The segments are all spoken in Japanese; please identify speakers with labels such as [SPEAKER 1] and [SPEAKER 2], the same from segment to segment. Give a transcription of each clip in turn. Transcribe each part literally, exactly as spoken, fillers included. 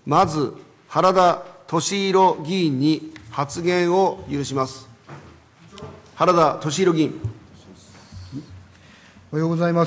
[SPEAKER 1] まず、原田俊博議員に発言を許します。原田俊博議員。
[SPEAKER 2] おはようございます。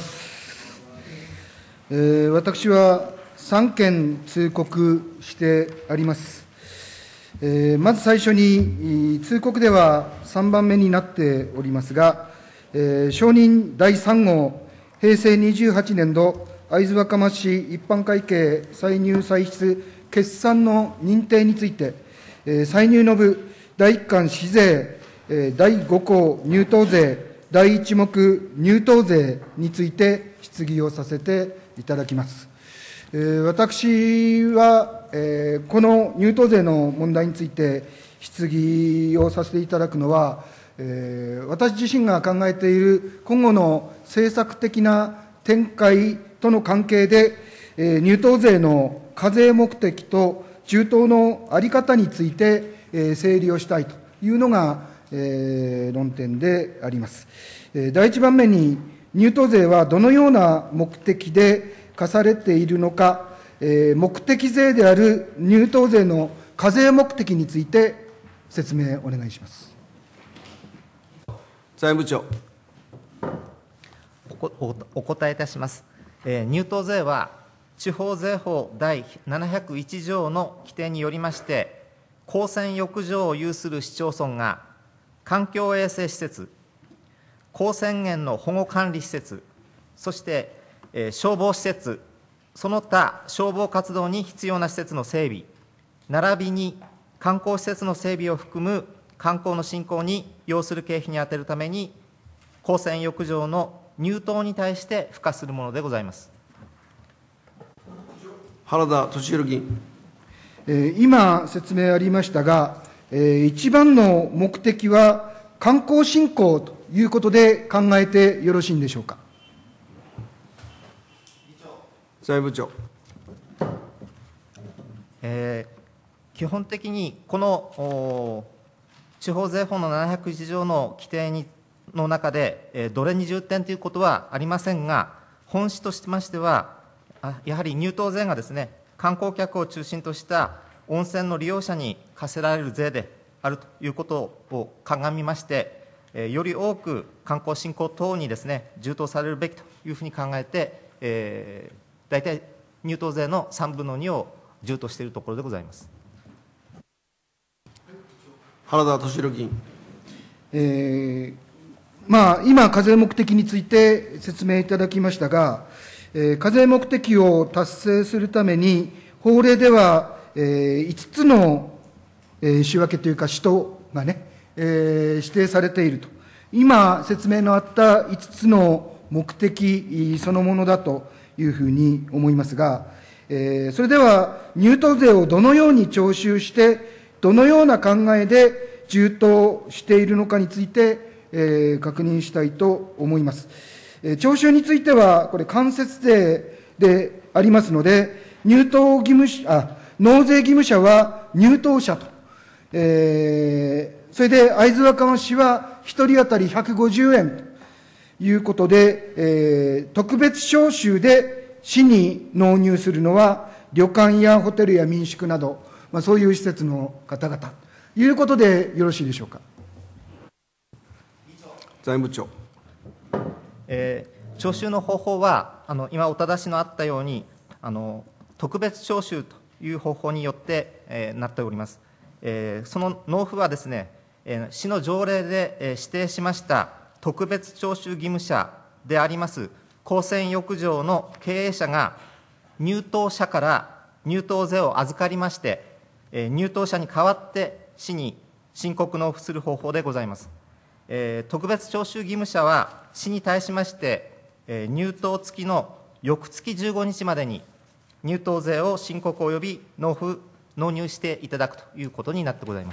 [SPEAKER 2] えー、私はさんけん通告してあります。えー、まず最初に、通告ではさんばんめになっておりますが、えー、承認だいさん号へいせいにじゅうはちねんど会津若松市一般会計歳入歳出決算の認定について、えー、歳入の部だいいっかん市税、えー、だいご項入島税、だいいち目入島税について質疑をさせていただきます。えー、私は、えー、この入島税の問題について質疑をさせていただくのは、えー、私自身が考えている今後の政策的な展開との関係で、えー、入島税の課税目的と充当の在り方について、えー、整理をしたいというのが、えー、論点であります。えー、第一番目に、入島税はどのような目的で課されているのか、えー、目的税である入島税の課税目的について説明お願いします。
[SPEAKER 1] 財務長。
[SPEAKER 3] お, お, お答えいたします。えー、入島税は地方税法だいななひゃくいち条の規定によりまして、公船浴場を有する市町村が環境衛生施設、公船源の保護管理施設、そして、えー、消防施設、その他消防活動に必要な施設の整備、並びに観光施設の整備を含む観光の振興に要する経費に充てるために、公船浴場の入島に対して付加するものでございます。
[SPEAKER 1] 原田俊博議員。
[SPEAKER 2] えー、今、説明ありましたが、えー、一番の目的は観光振興ということで考えてよろしいんでしょうか。
[SPEAKER 1] 財務長。
[SPEAKER 3] えー、基本的にこの地方税法のななひゃくいち条の規定にの中で、えー、どれに重点ということはありませんが、本質としましては、やはり入島税がですね、観光客を中心とした温泉の利用者に課せられる税であるということを鑑みまして、えー、より多く観光振興等にですね、充当されるべきというふうに考えて、えー、大体入島税のさんぶんのにを充当しているところでございます。
[SPEAKER 1] 原田俊博議員。
[SPEAKER 2] えーまあ、今、課税目的について説明いただきましたが、えー、課税目的を達成するために、法令では、えー、いつつの、えー、仕分けというか、使途がね、えー、指定されていると。今、説明のあったいつつの目的そのものだというふうに思いますが、えー、それでは、入島税をどのように徴収して、どのような考えで充当しているのかについて、えー、確認したいと思います。えー、徴収については、これ、間接税でありますので、入島義務者、あ、納税義務者は入島者と、えー、それで会津若松市はひとり当たりひゃくごじゅうえんということで、えー、特別徴収で市に納入するのは、旅館やホテルや民宿など、まあ、そういう施設の方々ということでよろしいでしょうか。
[SPEAKER 1] 財務長。
[SPEAKER 3] えー、徴収の方法は、あの今お正しのあったように、あの特別徴収という方法によって、えー、なっております。えー、その納付はですね、えー、市の条例で、えー、指定しました特別徴収義務者であります公船浴場の経営者が入島者から入島税を預かりまして、えー、入島者に代わって市に申告納付する方法でございます。えー、特別徴収義務者は、市に対しまして、えー、入島付きの翌月じゅうごにちまでに入島税を申告及び納付、納入していただくということになってございます。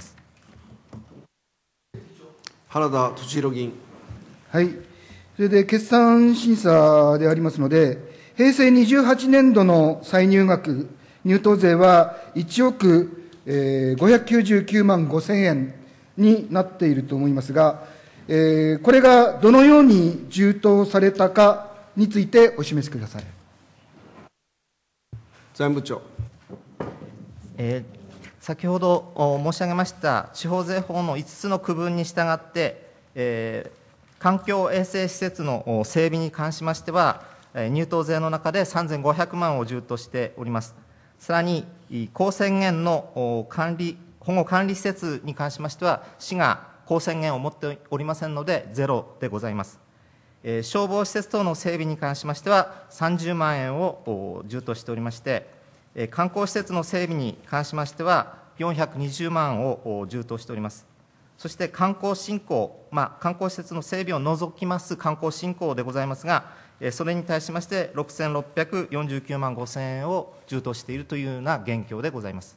[SPEAKER 1] 原田俊博議員。
[SPEAKER 2] はい。それで決算審査でありますので、へいせいにじゅうはちねんどの歳入額、入島税はいちおくごひゃくきゅうじゅうきゅうまんごせんえんになっていると思いますが、えー、これがどのように充当されたかについてお示しください。
[SPEAKER 1] 財務長。
[SPEAKER 3] えー先ほどお申し上げました地方税法のいつつの区分に従って、えー、環境衛生施設の整備に関しましては、入湯税の中でさんぜんごひゃくまんを充としております。さらに、公宣言の管理、保護管理施設に関しましては、市が公宣言を持っておりませんので、ゼロでございます。えー、消防施設等の整備に関しましては、さんじゅうまんえんを充としておりまして、観光施設の整備に関しましては、よんひゃくにじゅうまんを充当しております。そして観光振興、まあ、観光施設の整備を除きます観光振興でございますが、それに対しましてろくせんろっぴゃくよんじゅうきゅうまんごせんえんを充当しているというような現況でございます。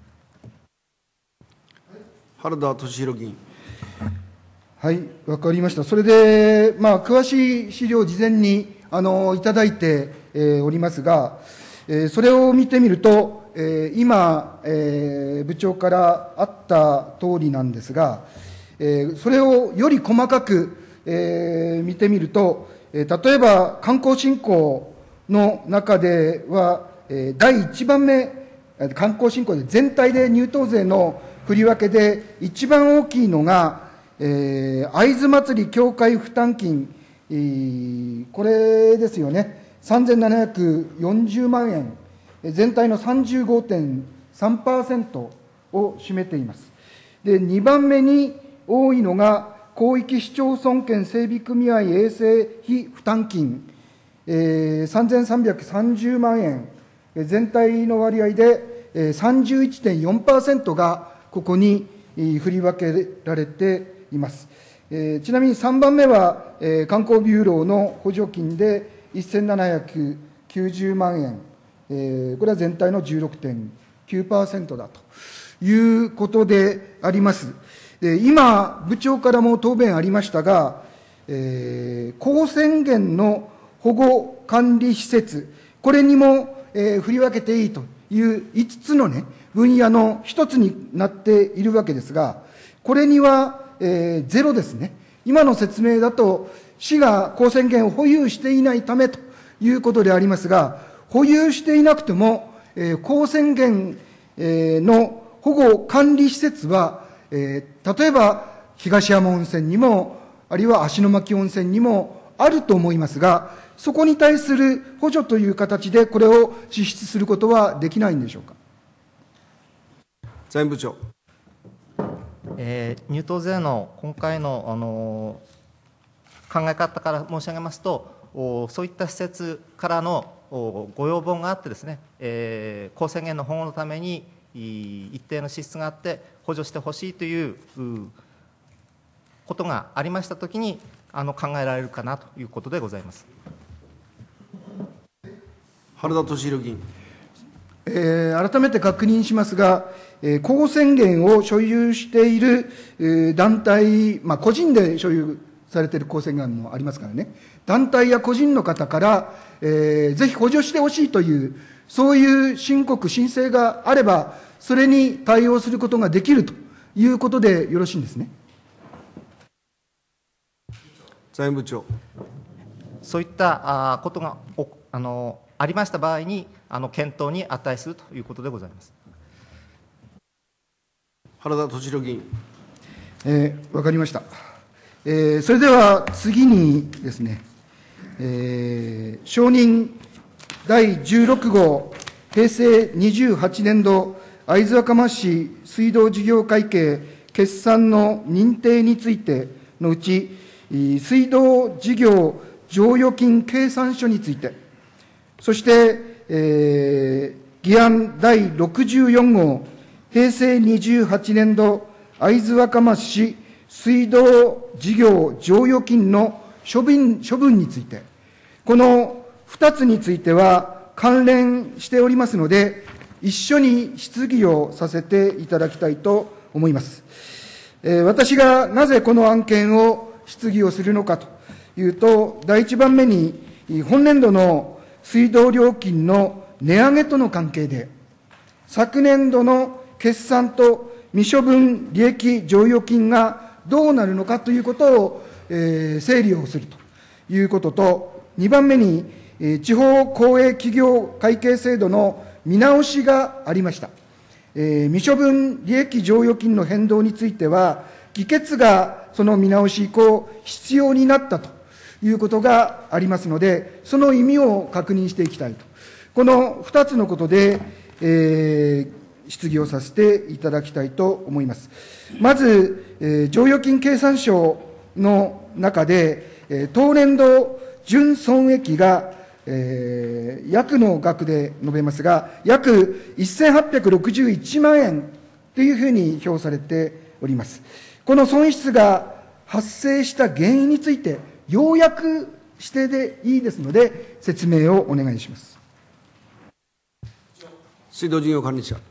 [SPEAKER 1] 原田俊弘議員。
[SPEAKER 2] はい、わかりました。それで、まあ、詳しい資料を事前にあのいただいて、えー、おりますが、えー、それを見てみると、えー、今、えー、部長からあった通りなんですが、えー、それをより細かく、えー、見てみると、えー、例えば観光振興の中では、えー、だいいちばんめ、観光振興で全体で入湯税の振り分けで一番大きいのが、えー、会津祭り協会負担金、えー、これですよね。さんぜんななひゃくよんじゅうまんえん、全体の さんじゅうごてんさんパーセント を占めています。で、にばんめに多いのが、広域市町村圏整備組合衛生費負担金、えー、さんぜんさんびゃくさんじゅうまんえん、全体の割合で、えー、さんじゅういちてんよんパーセント がここに振り分けられています。えー、ちなみにさんばんめは、えー、観光ビューローの補助金で、せんななひゃくきゅうじゅうまんえん、えー、これは全体の じゅうろくてんきゅうパーセント だということであります。で、今、部長からも答弁ありましたが、えー、公宣言の保護管理施設、これにも、えー、振り分けていいといういつつのね、分野の一つになっているわけですが、これには、えー、ゼロですね。今の説明だと、市が公宣言を保有していないためということでありますが、保有していなくても、えー、公宣言、えー、の保護管理施設は、えー、例えば東山温泉にも、あるいは芦ノ牧温泉にもあると思いますが、そこに対する補助という形で、これを支出することはできないんでしょうか。
[SPEAKER 1] 財務部長。
[SPEAKER 3] えー、入湯税の今回の、あのー考え方から申し上げますと、そういった施設からのご要望があってですね、えー、公宣言の保護のために一定の支出があって補助してほしいということがありましたときにあの考えられるかなということでございます。
[SPEAKER 1] 原田俊弘議員。
[SPEAKER 2] えー、改めて確認しますが、えー、公宣言を所有している、えー、団体、まあ、個人で所有されている公宣言もありますからね、団体や個人の方から、えー、ぜひ補助してほしいという、そういう申告、申請があれば、それに対応することができるということでよろしいんですね。
[SPEAKER 1] 財務部長。
[SPEAKER 3] そういったあことがおあのありました場合に、あの検討に値するということでございます。
[SPEAKER 1] 原田俊弘議員。
[SPEAKER 2] えー、わかりました。えー、それでは次にですね、えー、承認だいじゅうろく号平成にじゅうはちねん度会津若松市水道事業会計決算の認定についてのうち、水道事業剰余金計算書について、そして、えー、議案だいろくじゅうよん号平成にじゅうはちねん度会津若松市水道事業剰余金の処分、処分について、このふたつについては関連しておりますので、一緒に質疑をさせていただきたいと思います。えー、私がなぜこの案件を質疑をするのかというと、だいいちばんめに、本年度の水道料金の値上げとの関係で、昨年度の決算と未処分利益剰余金がどうなるのかということを、えー、整理をするということと、にばんめに、えー、地方公営企業会計制度の見直しがありました。 えー、未処分利益剰余金の変動については、議決がその見直し以降、必要になったということがありますので、その意味を確認していきたいと。このふたつのことで、えー、質疑をさせていただきたいと思います。まず、えー、剰余金計算書の中で、えー、当年度純損益が、えー、約の額で述べますが、約せんはっぴゃくろくじゅういちまんえんというふうに表されております。この損失が発生した原因について、要約してでいいですので、説明をお願いします。
[SPEAKER 1] 水道事業管理者。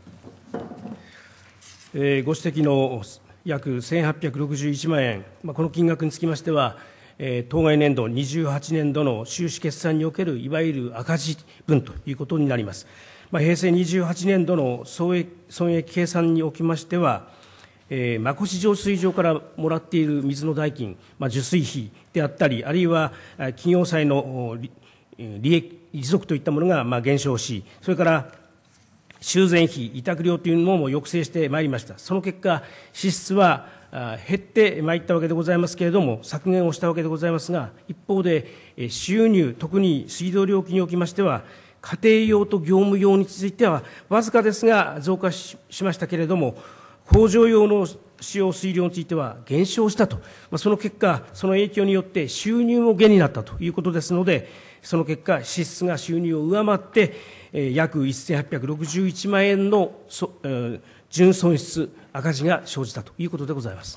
[SPEAKER 4] えー、ご指摘の約せんはっぴゃくろくじゅういちまんえん、まあ、この金額につきましては、えー、当該年度にじゅうはちねんどの収支決算におけるいわゆる赤字分ということになります。まあ、平成にじゅうはちねん度の損益、損益計算におきましては、えー、真越浄水場からもらっている水の代金、まあ、受水費であったり、あるいは企業債の利益、利息といったものがまあ減少し、それから修繕費、委託料というのも抑制してまいりました。その結果、支出は減ってまいったわけでございますけれども、削減をしたわけでございますが、一方で、収入、特に水道料金におきましては、家庭用と業務用については、わずかですが増加 し, しましたけれども、工場用の使用水量については減少したと、まあ、その結果、その影響によって収入も減になったということですので、その結果、支出が収入を上回って、えー、約せんはっぴゃくろくじゅういちまんえんの、そえー、純損失、赤字が生じたということでございます。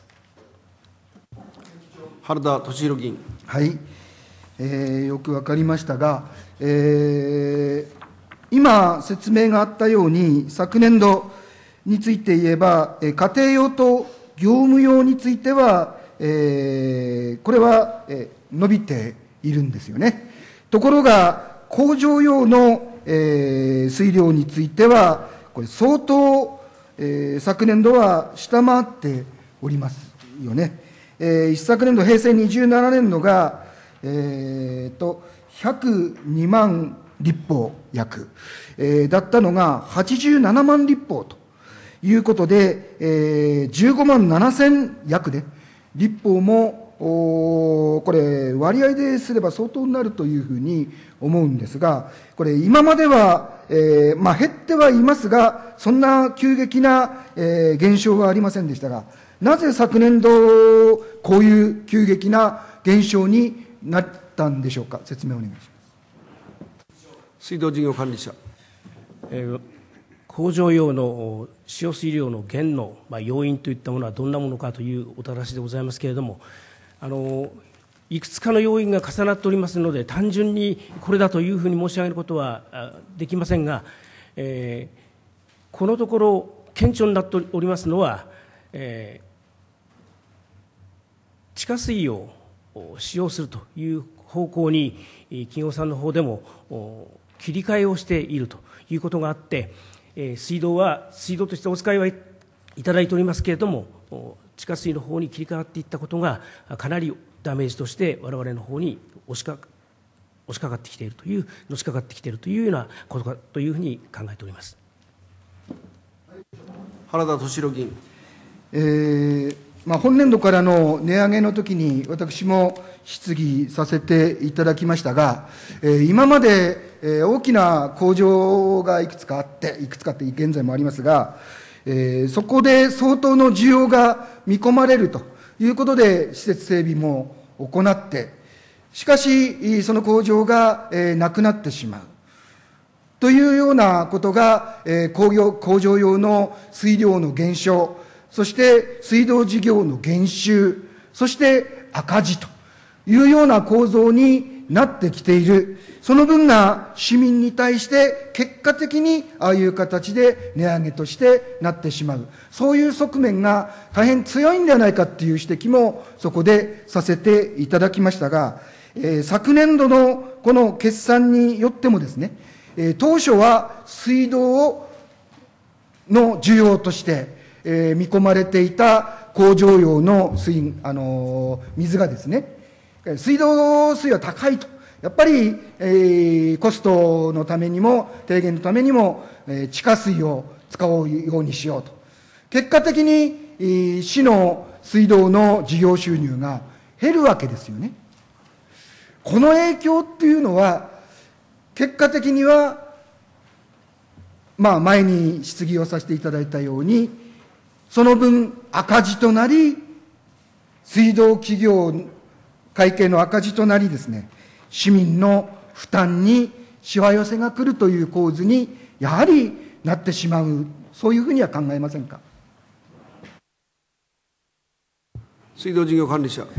[SPEAKER 1] 原田俊弘議員。
[SPEAKER 2] はい、えー、よく分かりましたが、えー、今、説明があったように、昨年度について言えば、家庭用と業務用については、えー、これは、えー、伸びているんですよね。ところが、工場用の、えー、水量については、これ、相当、えー、昨年度は下回っておりますよね。えー、一昨年度、平成にじゅうななねん度が、えー、とひゃくにまん立方約、えー、だったのがはちじゅうななまん立方ということで、えー、じゅうごまんななせん約で、立方もこれ、割合ですれば相当になるというふうに思うんですが、これ、今までは、えーまあ、減ってはいますが、そんな急激な、えー、減少はありませんでしたが、なぜ昨年度、こういう急激な減少になったんでしょうか、説明をお願いします。
[SPEAKER 1] 水道事業管理者。
[SPEAKER 4] えー工場用の使用水量の減の、まあ、要因といったものはどんなものかというおただしでございますけれども、あのいくつかの要因が重なっておりますので、単純にこれだというふうに申し上げることはできませんが、えー、このところ顕著になっておりますのは、えー、地下水を使用するという方向に企業さんの方でも切り替えをしているということがあって、えー、水道は水道としてお使いはいただいておりますけれども、地下水の方に切り替わっていったことがかなりダメージとして我々の方に押しか押しかかってきているというのしかかってきているというようなことかというふうに考えております。
[SPEAKER 1] 原田俊弘議員。
[SPEAKER 2] えーまあ、本年度からの値上げのときに、私も質疑させていただきましたが、えー、今まで、えー、大きな工場がいくつかあって、いくつかって現在もありますが、えー、そこで相当の需要が見込まれるということで、施設整備も行って、しかし、その工場が、えー、なくなってしまう。というようなことが、えー、工業、工場用の水量の減少、そして水道事業の減収、そして赤字というような構造になってきている。その分が市民に対して結果的にああいう形で値上げとしてなってしまう。そういう側面が大変強いんではないかという指摘もそこでさせていただきましたが、えー、昨年度のこの決算によってもですね、えー、当初は水道の需要としてえー、見込まれていた工場用の水、あのー、水がですね、水道水は高いと。やっぱり、えー、コストのためにも、低減のためにも、えー、地下水を使うようにしようと。結果的に市の水道の事業収入が減るわけですよね。この影響っていうのは、結果的には、まあ前に質疑をさせていただいたように、その分赤字となり、水道企業会計の赤字となりですね、市民の負担にしわ寄せが来るという構図にやはりなってしまう、そういうふうには考えませんか。
[SPEAKER 1] 水道事業管理者。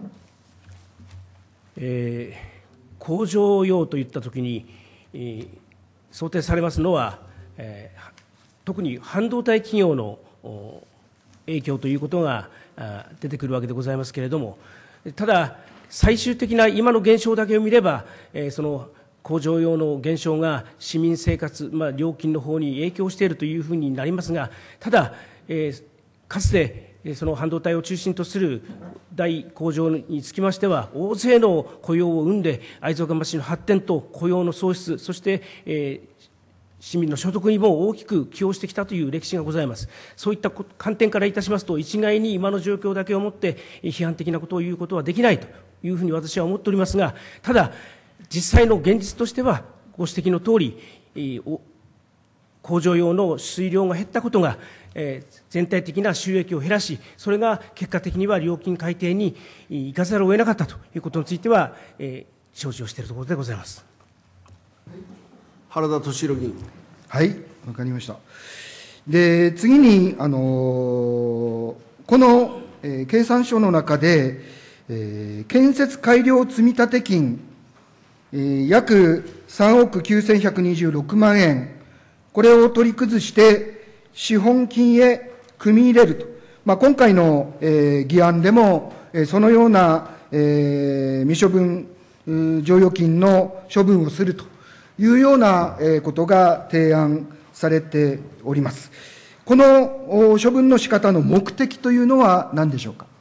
[SPEAKER 4] えー、工場用といったときに、えー、想定されますのは、えー、特に半導体企業の影響ということが出てくるわけでございますけれども、ただ、最終的な今の現象だけを見れば、えー、その工場用の減少が市民生活、まあ、料金の方に影響しているというふうになりますが、ただ、えー、かつてその半導体を中心とする大工場につきましては、大勢の雇用を生んで、会津若松市の発展と雇用の創出、そして、えー、市民の所得にも大きく寄与してきたという歴史がございます。そういった観点からいたしますと、一概に今の状況だけをもって批判的なことを言うことはできないというふうに私は思っておりますが、ただ、実際の現実としては、ご指摘のとおり、工場用の水量が減ったことが、えー、全体的な収益を減らし、それが結果的には料金改定に行かざるを得なかったということについては、えー、承知をしているところでございます。
[SPEAKER 1] 原田俊博議員。
[SPEAKER 2] はい、わかりました。で、次に、あのー、この、えー、経産省の中で、えー、建設改良積立金、えー、約さんおくきゅうせんひゃくにじゅうろくまんえん、これを取り崩して、資本金へ組み入れると。まあ、今回の、えー、議案でも、えー、そのような、えー、未処分、剰余金の処分をするというような、えー、ことが提案されております。この処分の仕方の目的というのは何でしょうか。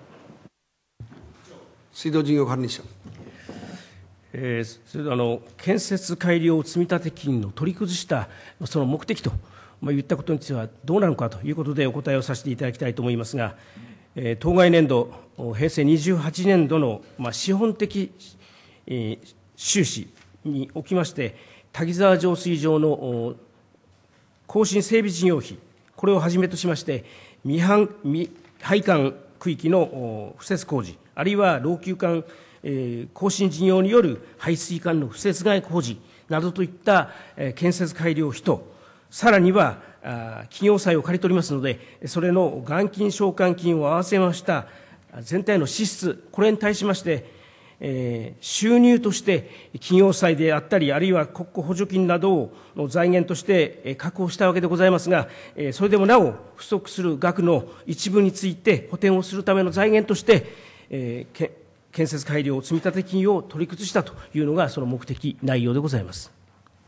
[SPEAKER 1] 水道事業管理者。
[SPEAKER 4] えー、それであの建設改良積立金の取り崩したその目的と、まあ、言ったことについてはどうなのかということでお答えをさせていただきたいと思いますが、えー、当該年度、平成にじゅうはちねんどの、まあ、資本的、えー、収支におきまして、滝沢浄水場の更新整備事業費、これをはじめとしまして、未販未配管区域の敷設工事、あるいは老朽管、えー、更新事業による排水管の敷設外工事などといった、えー、建設改良費と、さらには企業債を借りておりますので、それの元金償還金を合わせました全体の支出、これに対しまして、えー、収入として企業債であったり、あるいは国庫補助金などをの財源として確保したわけでございますが、えー、それでもなお不足する額の一部について補填をするための財源として、えー、建設改良積立金を取り崩したというのがその目的内容でございます。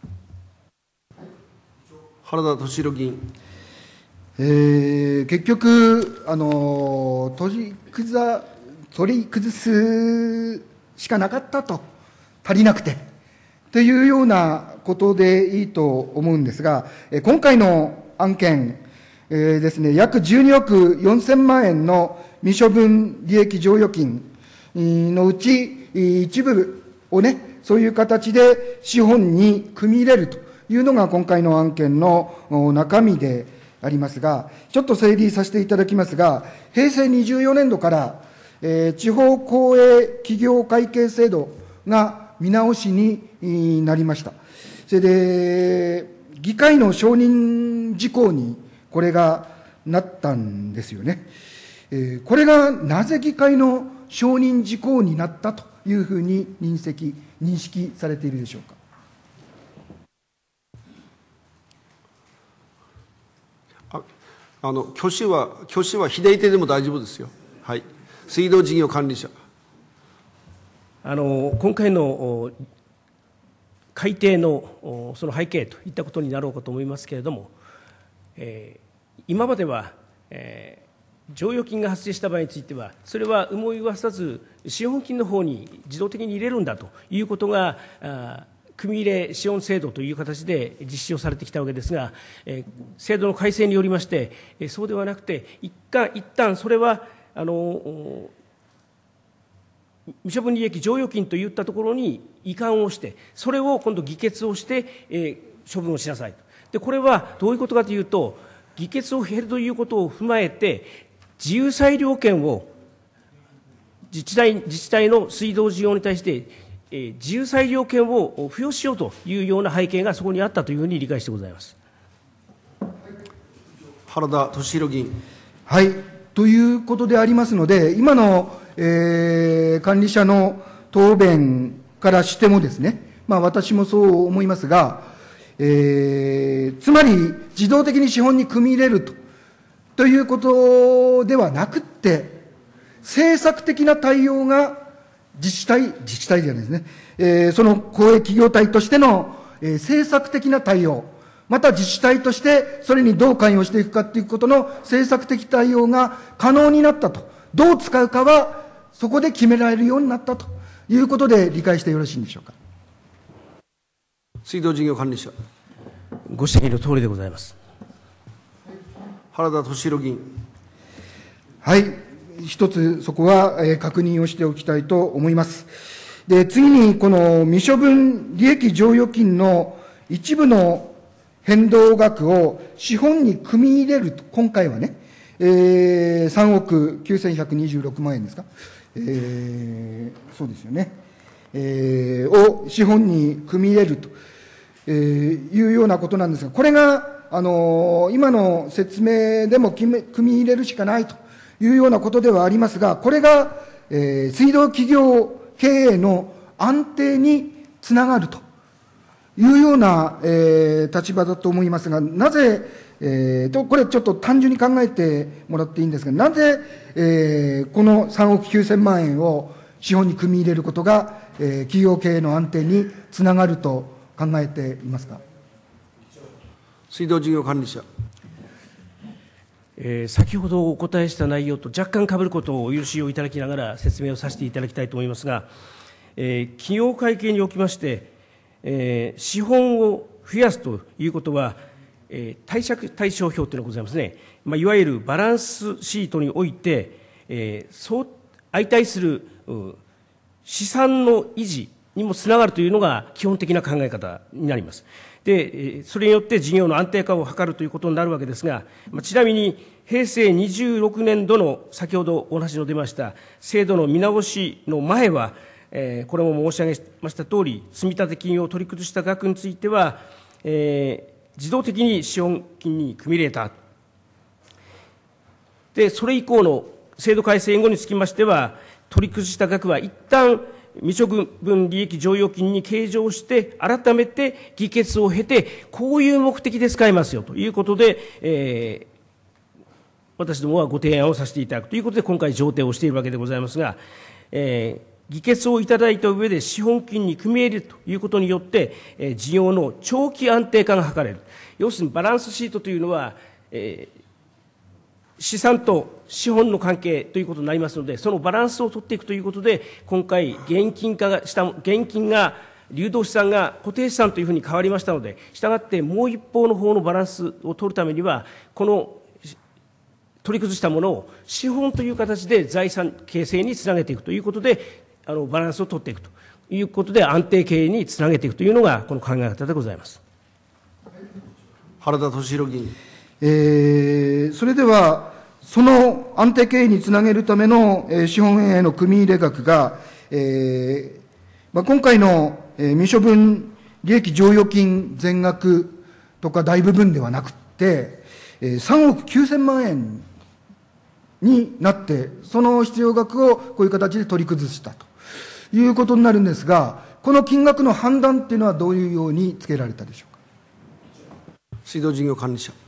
[SPEAKER 1] 原田俊博議員。
[SPEAKER 2] えー、結局、あの取り崩取り崩すしかなかったと、足りなくてというようなことでいいと思うんですが、今回の案件、えー、ですね、約じゅうにおくよんせんまんえんの未処分利益剰余金のうち、一部をね、そういう形で資本に組み入れるというのが今回の案件の中身でありますが、ちょっと整理させていただきますが、平成にじゅうよねんどから、えー、地方公営企業会計制度が見直しになりました。それで、議会の承認事項にこれがなったんですよね。えー、これがなぜ議会の承認事項になったというふうに認識、認識されているでしょうか。
[SPEAKER 1] あの挙手は、挙手は左手でも大丈夫ですよ。はい。水道事業管理者。
[SPEAKER 4] あの今回の改定のその背景といったことになろうかと思いますけれども、えー、今までは、えー、剰余金が発生した場合については、それは有無を言わさず、資本金の方に自動的に入れるんだということが組入れ資本制度という形で実施をされてきたわけですが、えー、制度の改正によりまして、えー、そうではなくて、一旦、一旦それは、あの未処分利益剰余金といったところに移管をして、それを今度、議決をして、えー、処分をしなさいと。で、これはどういうことかというと、議決を経るということを踏まえて、自由裁量権を自治体、自治体の水道事業に対して、えー、自由裁量権を付与しようというような背景がそこにあったというふうに理解してございます。
[SPEAKER 1] 原田俊博議員。
[SPEAKER 2] はい。ということでありますので、今の、えー、管理者の答弁からしてもですね、まあ私もそう思いますが、えー、つまり自動的に資本に組み入れると、ということではなくって、政策的な対応が自治体、自治体じゃないですね、えー、その公営企業体としての、えー、政策的な対応、また自治体としてそれにどう関与していくかということの政策的対応が可能になったと、どう使うかはそこで決められるようになったということで理解してよろしいんでしょうか。
[SPEAKER 1] 水道事業管理者。
[SPEAKER 4] ご指摘のとおりでございます。
[SPEAKER 1] 原田俊博議員。
[SPEAKER 2] はい、一つそこは、えー、確認をしておきたいと思います。で、次にこの未処分利益剰余金の一部の変動額を資本に組み入れると、今回はね、えー、さんおくきゅうせんひゃくにじゅうろくまんえんですか、えー、そうですよね、えー、を資本に組み入れると、えー、いうようなことなんですが、これが、あのー、今の説明でも組み入れるしかないというようなことではありますが、これが、えー、水道企業経営の安定につながるというような、えー、立場だと思いますが、なぜ、えー、とこれちょっと単純に考えてもらっていいんですが、なぜ、えー、このさんおくきゅうせんまんえんを資本に組み入れることが、えー、企業経営の安定につながると考えていますか。
[SPEAKER 1] 水道事業管理者。
[SPEAKER 4] えー、先ほどお答えした内容と若干かぶることをお許しをいただきながら説明をさせていただきたいと思いますが、えー、企業会計におきまして、えー、資本を増やすということは、えー、貸借対照表というのがございますね、まあ、いわゆるバランスシートにおいて、えー、そう相対する資産の維持にもつながるというのが基本的な考え方になります。で、それによって事業の安定化を図るということになるわけですが、ちなみに平成にじゅうろくねんどの先ほどお話の出ました制度の見直しの前は、えー、これも申し上げましたとおり、積立金を取り崩した額については、えー、自動的に資本金に組み入れた。で、それ以降の制度改正後につきましては、取り崩した額は一旦未処分利益剰余金に計上して、改めて議決を経て、こういう目的で使いますよということで、えー、私どもはご提案をさせていただくということで、今回、上呈をしているわけでございますが、えー議決をいただいた上で資本金に組み入れるということによって、えー、事業の長期安定化が図れる。要するにバランスシートというのは、えー、資産と資本の関係ということになりますので、そのバランスを取っていくということで、今回、現金化がした、現金が、流動資産が固定資産というふうに変わりましたので、したがってもう一方の方のバランスを取るためには、この取り崩したものを資本という形で財産形成につなげていくということで、あのバランスを取っていくということで、安定経営につなげていくというのが、この考え方でございます。
[SPEAKER 1] 原田俊博議員。
[SPEAKER 2] えー、それでは、その安定経営につなげるための、えー、資本への組み入れ額が、えーまあ、今回の、えー、未処分利益剰余金全額とか大部分ではなくて、えー、さんおくきゅうせんまんえんになって、その必要額をこういう形で取り崩したということになるんですが、この金額の判断っていうのはどういうようにつけられたでしょうか。
[SPEAKER 1] 水道事業管理者。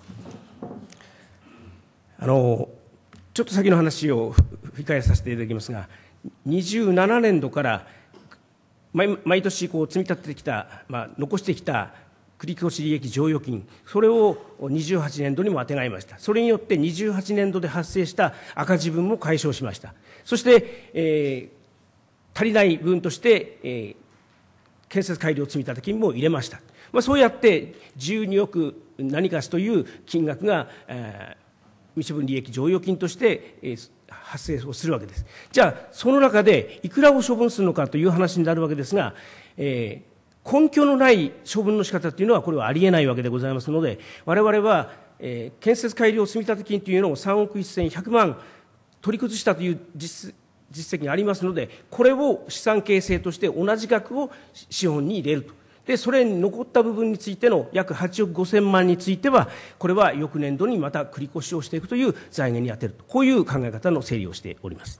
[SPEAKER 4] あのちょっと先の話を振り返らさせていただきますが、にじゅうななねんどから毎毎年こう積み立ててきた、まあ、残してきた繰越利益剰余金、それをにじゅうはちねんどにもあてがいました。それによってにじゅうはちねんどで発生した赤字分も解消しました。そして、えー、足りない分として、えー、 建設改良積立金も入れました。まあ、そうやってじゅうにおく何かしという金額が、えー、未処分利益剰余金として、えー、発生をするわけです。じゃあ、その中でいくらを処分するのかという話になるわけですが、えー、根拠のない処分の仕方というのは、これはありえないわけでございますので、我々は、えー、建設改良積立金というのをさんおくせんひゃくまん取り崩したという実実績がありますので、これを資産形成として同じ額を資本に入れると。で、それに残った部分についての約はちおくごせんまんについては、これは翌年度にまた繰り越しをしていくという財源に充てると、こういう考え方の整理をしております。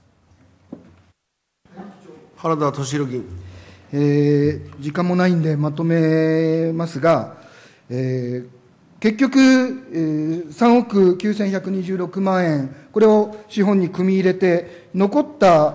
[SPEAKER 1] 原田俊博議員。
[SPEAKER 2] えー時間もないんでまとめますが、えー結局、えー、さんおくきゅうせんひゃくにじゅうろくまんえん、これを資本に組み入れて、残った、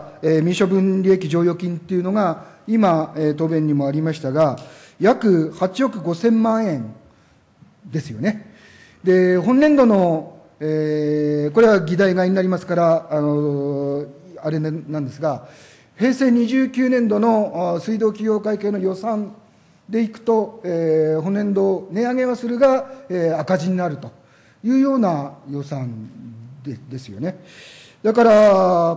[SPEAKER 2] えー、未処分利益剰余金っていうのが、今、えー、答弁にもありましたが、約はちおくごせんまんえんですよね。で、本年度の、えーこれは議題外になりますから、あのーあれなんですが、平成にじゅうきゅうねんどのあ水道企業会計の予算でいくと、えー、本年度、値上げはするが、えー、赤字になるというような予算でですよね。だから、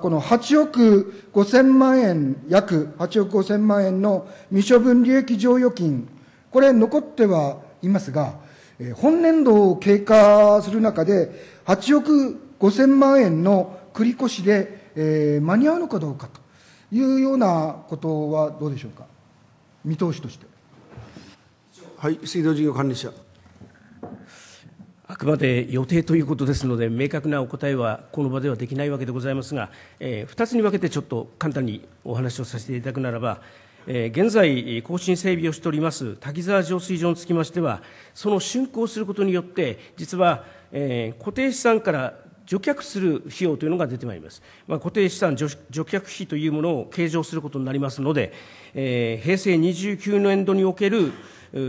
[SPEAKER 2] このはちおくごせんまんえん、約はちおくごせんまんえんの未処分利益剰余金、これ、残ってはいますが、えー、本年度を経過する中で、はちおくごせんまんえんの繰り越しで、えー、間に合うのかどうかというようなことはどうでしょうか、見通しとして。
[SPEAKER 1] はい、水道事業管理者。
[SPEAKER 4] あくまで予定ということですので、明確なお答えはこの場ではできないわけでございますが、えー、ふたつに分けてちょっと簡単にお話をさせていただくならば、えー、現在、更新整備をしております滝沢浄水場につきましては、その竣工することによって、実は、えー、固定資産から除却する費用というのが出てまいります。まあ、固定資産除除却費というものを計上することになりますので、えー、平成にじゅうきゅうねんどにおける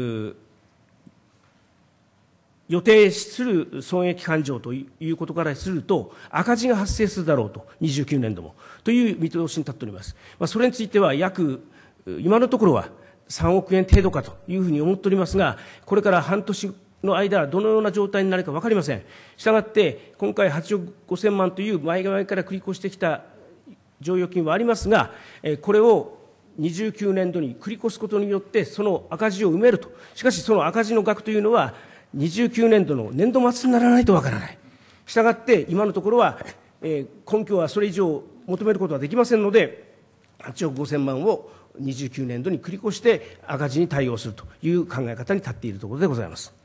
[SPEAKER 4] 予定する損益勘定ということからすると、赤字が発生するだろうと、にじゅうきゅうねんども、という見通しに立っております。まあ、それについては、約、今のところはさんおくえん程度かというふうに思っておりますが、これから半年の間、どのような状態になるか分かりません。したがって、今回はちおくごせんまんという前々から繰り越してきた剰余金はありますが、これをにじゅうきゅうねんどに繰り越すことによって、その赤字を埋めると。しかし、その赤字の額というのは、にじゅうきゅうねんどの年度末にならないとわからない。したがって、今のところは、えー、根拠はそれ以上求めることはできませんので、はちおくごせんまんをにじゅうきゅうねんどに繰り越して赤字に対応するという考え方に立っているところでございます。